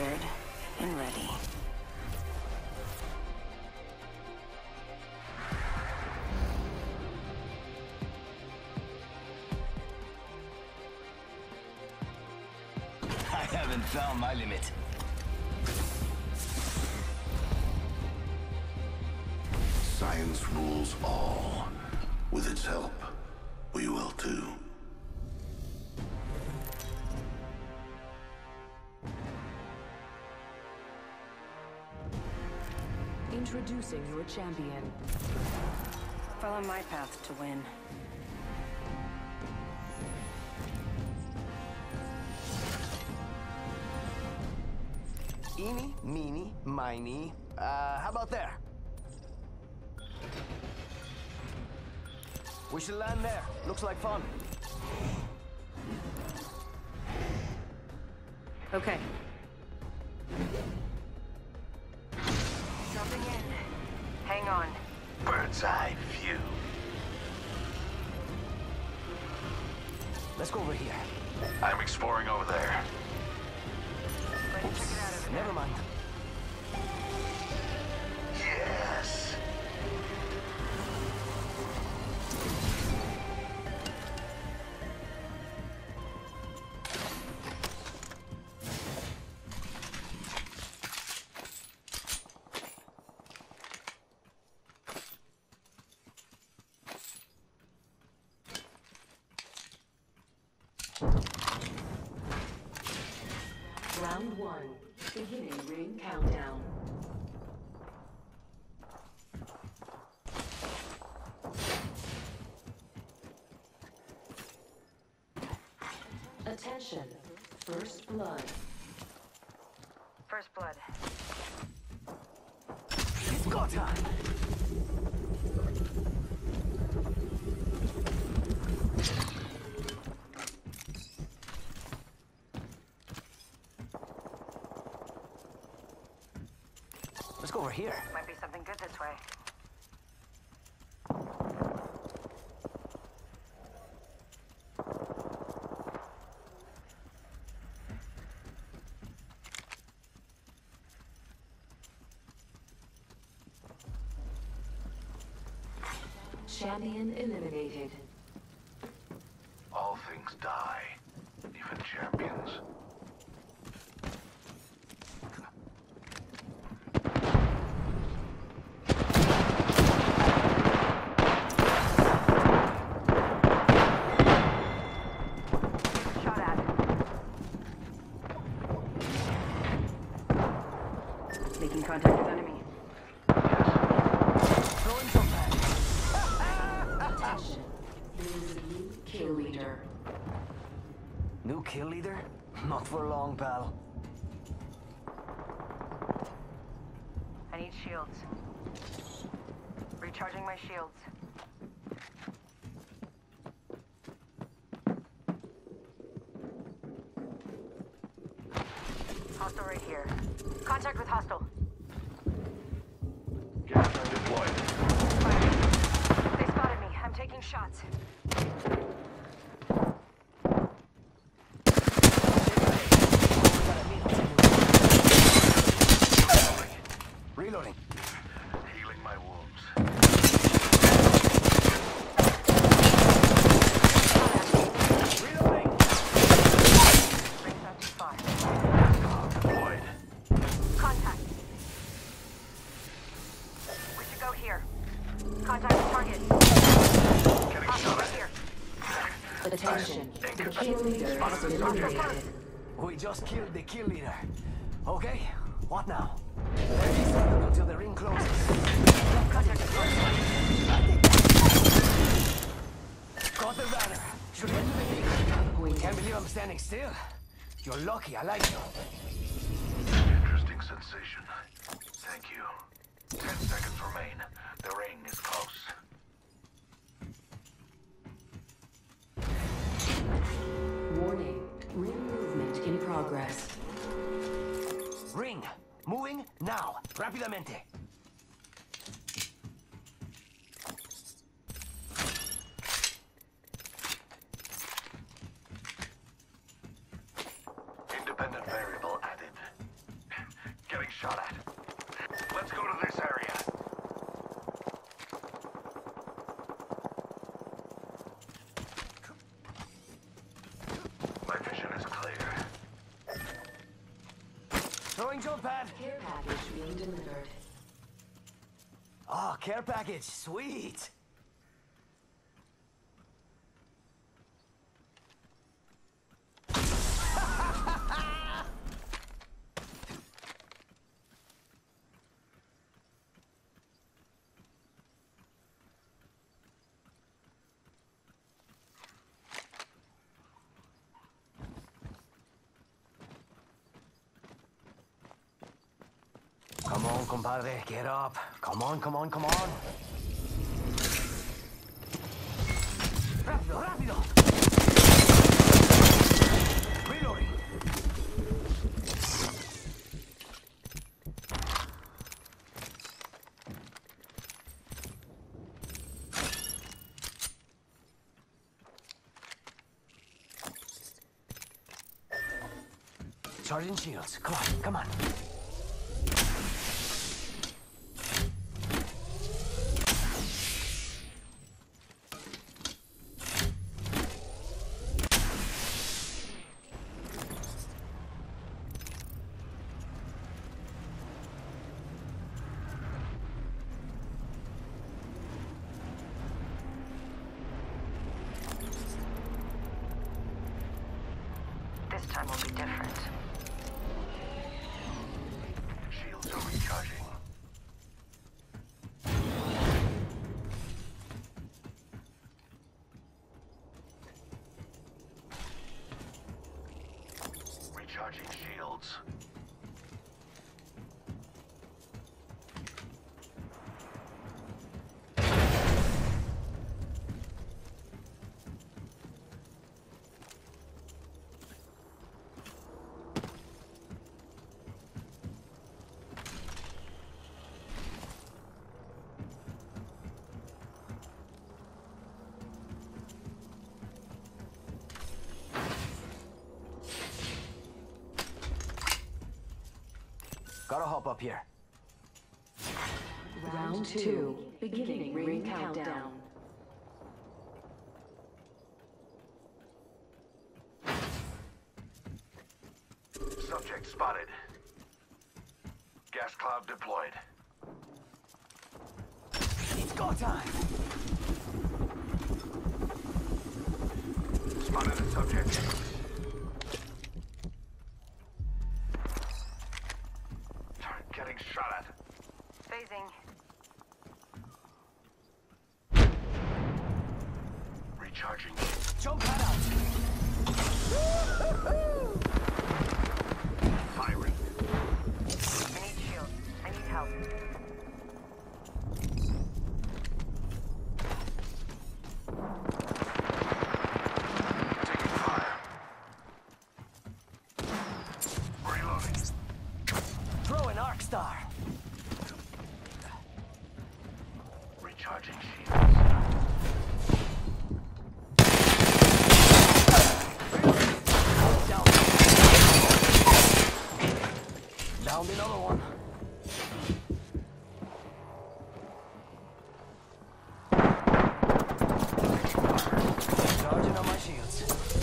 prepared and ready. I haven't found my limit. Science rules all. With its help, we will too. Introducing your champion. Follow my path to win. Eeny, meeny, miny. How about there? We should land there. Looks like fun. Okay. Jumping in. Hang on. Bird's eye view. Let's go over here. I'm exploring over there. Ready to check it out over there. Never mind. Yes. Round 1. Beginning ring countdown. Attention. First blood. First blood. It's go time. Let's go over here. Might be something good this way. Champion eliminated. All things die, even champions. Shot at. Making contact with enemy. Throwing some back. Attention. There is a new kill leader. New kill leader? Not for long, pal. I need shields. Recharging my shields. Hostile right here. Contact with hostile. Gas are deployed. Fire. They spotted me. I'm taking shots. Reloading. Healing my wounds. Reloading. Rings not too far. Deployed. Contact. We should go here. Contact with target. Getting Hostile shot right at. here. Attention. The kill leader has been eliminated. We just killed the kill leader. Okay, what now? 30 seconds until the ring closes. Contact with target. Got the banner. Should hit the thing. Can't believe I'm standing still. You're lucky, I like you. Interesting sensation. Thank you. 10 seconds remain. The ring is close. Warning. Ring movement in progress. Ring. Moving now. Rápidamente. Independent variable added. shot at. Let's go to this area. My vision is clear. Throwing jump pad. Care package being delivered. Oh, care package. Sweet. Come on, compadre, get up. Come on, come on, come on. Rápido, rápido. Reloading. Charging shields. Come on, come on. This time will be different. Shields are recharging. Recharging shields. Gotta hop up here. Round 2. Beginning ring countdown. Subject spotted. Gas cloud deployed. It's go time. Spotted a subject. Getting shot at. Phasing. Recharging. Jump pad out. Firing. I need shield. I need help. Taking fire. Reloading. Throw an arc star. Recharging shields. Down. Downed another one. Charging on my shields.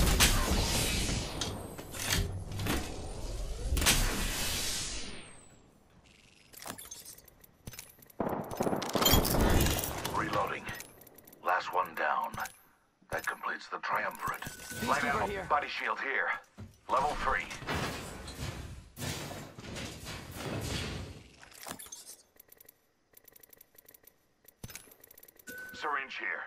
Reloading. Last one down. That completes the triumvirate. Light over ammo here. body shield here. Level 3. Syringe here.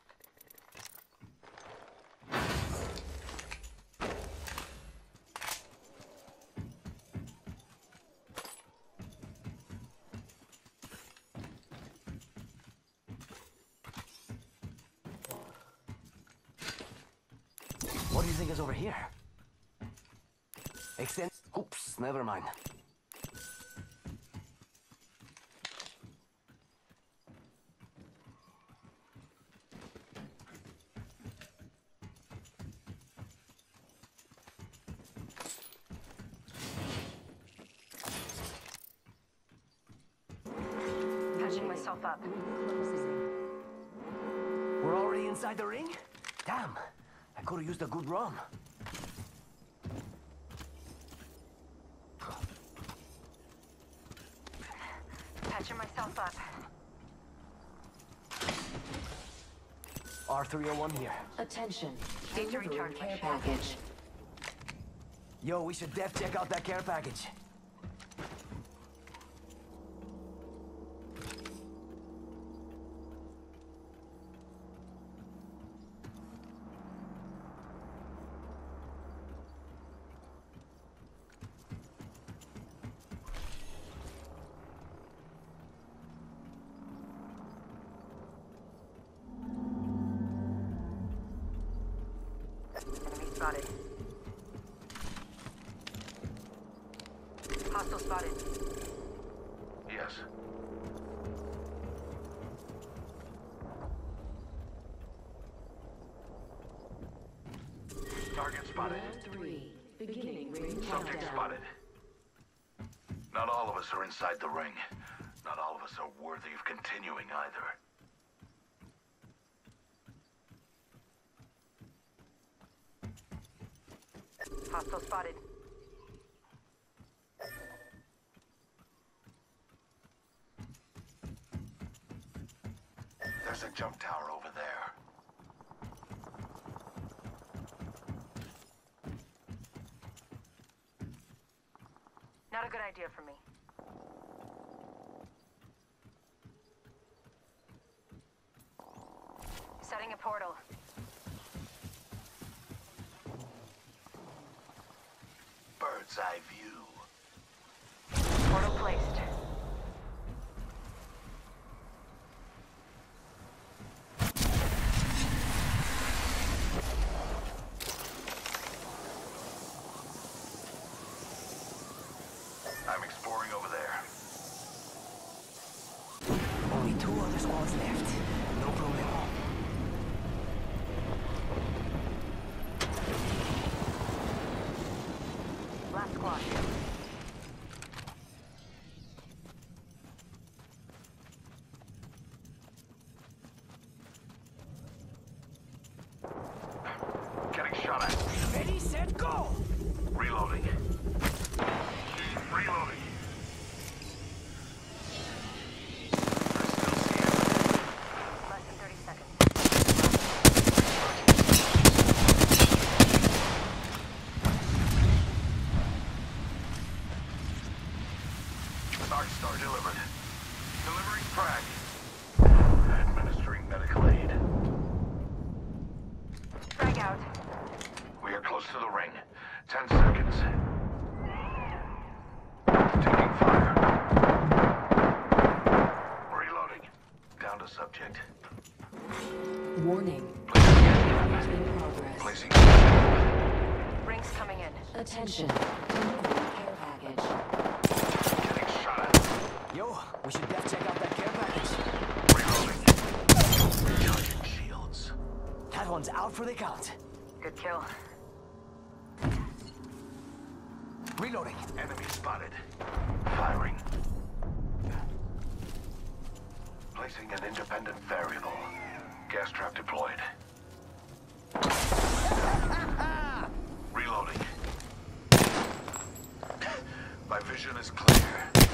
What do you think is over here? Extend. Oops, never mind. Patching myself up. We're already inside the ring? Damn, I could have used a good rum. Patching myself up. R301 here. Attention. Need to Delivering recharge my care shield. package. Yo, we should def check out that care package. Enemy spotted. Hostile spotted. Yes. Target spotted. Round 3. Beginning ring Subject countdown. spotted. Not all of us are inside the ring. Not all of us are worthy of continuing either. Hostile spotted. There's a jump tower over there. Not a good idea for me. Setting a portal. Bird's eye view. Portal placed. I'm exploring over there. Only 2 other squads left. No problem. Last squad. Getting shot at. Ready, set, go! Reloading. Reloading. Less than 30 seconds. Dark Star delivered. Delivering frag. Administering medical aid. Frag out. We are close to the ring. 10 seconds. Taking fire. Reloading. Down to subject. Warning. Placing In progress. Placing. Rings coming in. Attention. Delivering care package. Getting shot at. Yo, we should def check out that care package. Reloading. Recharging shields. That one's out for the count. Good kill. Reloading. Enemy spotted. Firing. Placing an independent variable. Gas trap deployed. Reloading. My vision is clear.